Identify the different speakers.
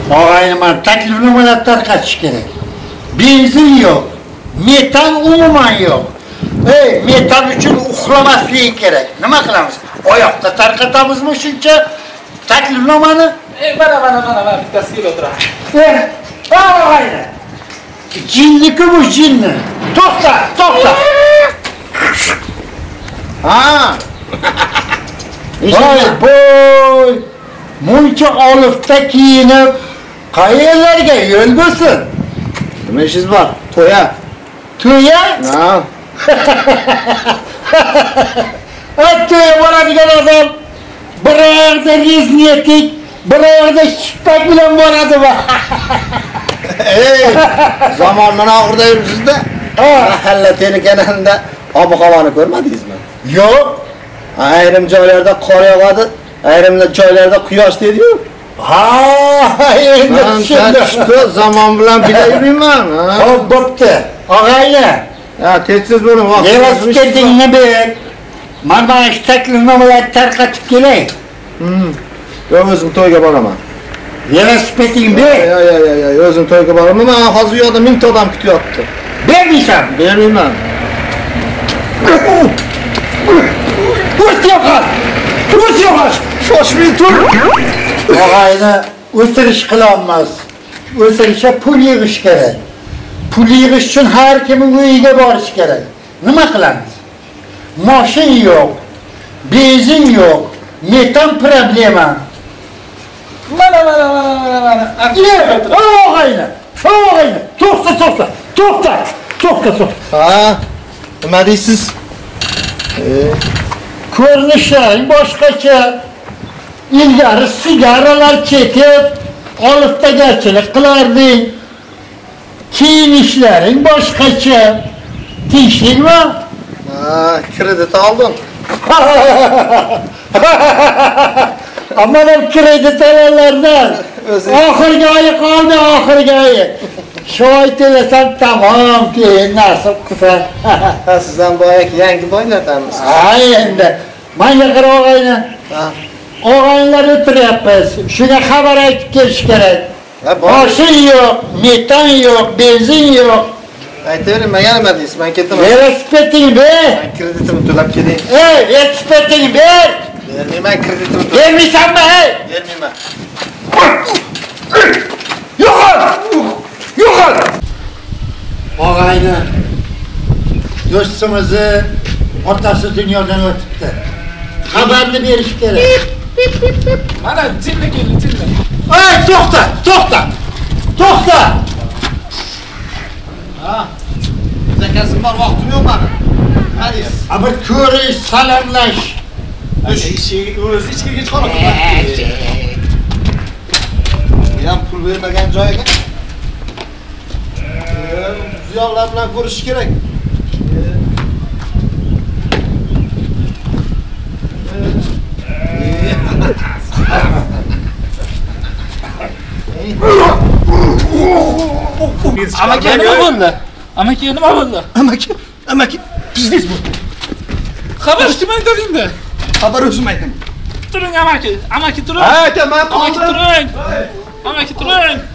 Speaker 1: Ağayman taklifnomalar tarqatish kerak. Benzin yok. Metan umuman yok. Metan uchun uxlamasligi kerak. Nima qilamiz? Oyoqda tarqatamizmi shuncha taklifnomani?
Speaker 2: Mana bittasi kelib o'tiradi.
Speaker 1: Ağayman. Jinniki bu jinni. To'xta. Ha. Boy. Muncha olifta kiyinib, qayerlarga yo'l bo'lsin?
Speaker 3: Nima ishingiz bor? To'ya.
Speaker 1: To'ya?
Speaker 3: Ha.
Speaker 1: To'ya boradigan odam bir yerda reznetik, bir yerda shippak bilan boradimi?
Speaker 3: Zamon mana og'irda yuribsiz-da. Mahalla telekanalida ob-havoni ko'rmadingizmi?
Speaker 1: Yo'q.
Speaker 3: Ayrim joylarda qor yog'adi, ayrim joylarda quyosh deydi-yu.
Speaker 1: Endi
Speaker 3: tushdi, zamon bilan bila yurmayman.
Speaker 1: Xo'p, bo'pti. Og'ayni.
Speaker 3: Tezsiz bo'ling, vaqt.
Speaker 1: Velosipedingni ber. Mana shu taklifnomalarni tarqatib kelay.
Speaker 3: O'zim to'yga boraman.
Speaker 1: Velosipedingni ber.
Speaker 3: Yo'q, o'zim to'yga boraman. Men hozir u yoqda 1000 ta odam kutyapti.
Speaker 1: Bermaysan?
Speaker 3: Bermayman.
Speaker 1: O'tiyo'q.
Speaker 3: Shoshmay tur.
Speaker 1: Og'ayni o'tirish qilolmas. O'tirishga pul yig'ish kerak. Pul yig'ish uchun har kimning uyiga borish kerak. Nima qilamiz? Mashin yo'q, benzin yo'q, metan problema.
Speaker 2: Mana.
Speaker 1: Og'ayni. To'xta.
Speaker 3: Ha? Nima deysiz?
Speaker 1: Ko'rinishlaring boshqacha. Ilgari sigaralar chekib, oliftagarchilik qilarding. Kiyinishlaring boshqacha. Tinchlikmi?
Speaker 3: Kredit oldim.
Speaker 1: Mana kredit olanlardan oxirgi oyi qoldi, oxirgi oyi. Shu oy to'lasam tamom, keyin nasib qilsa.
Speaker 3: Siz ham boyagi yangi boylardanmisiz?
Speaker 1: Endi menga qara og'ayni. Og'aynilar o'tiryapmiz. Shunga xabar aytib kelish kerak. Mashin yo'q, metan yo'q, benzin yo'q.
Speaker 3: Aytavering, men nima deysiz? Men ketaman.
Speaker 1: Velosipedingni ber.
Speaker 3: Men kreditimni to'lab kelay.
Speaker 1: Velosipedingni ber.
Speaker 3: Bermayman, kreditimni to'lab.
Speaker 1: Bermaysanmi?
Speaker 3: Bermayman.
Speaker 1: Yo'qol. Og'ayni. Do'stimizni otasi dunyodan o'tibdi. Xabarni berish kerak.
Speaker 2: Mana jinni keldi.
Speaker 1: To'xta.
Speaker 3: Zakazim bor, vaqtim yo'q meni. Nima deysiz?
Speaker 1: Bir ko'rish, salomlash.
Speaker 3: O'zi ichkiga chiqarib. Ham pul bermagan joyiga. Ziyonlar bilan ko'rish kerak.
Speaker 2: Amaki nima bo'ldi?
Speaker 3: Amaki, biznes bu.
Speaker 2: Xabar kim aytadingda?
Speaker 3: Xabar o'zim aytaman.
Speaker 2: Turing amaki turing.
Speaker 3: Ha, men
Speaker 2: Amaki turing.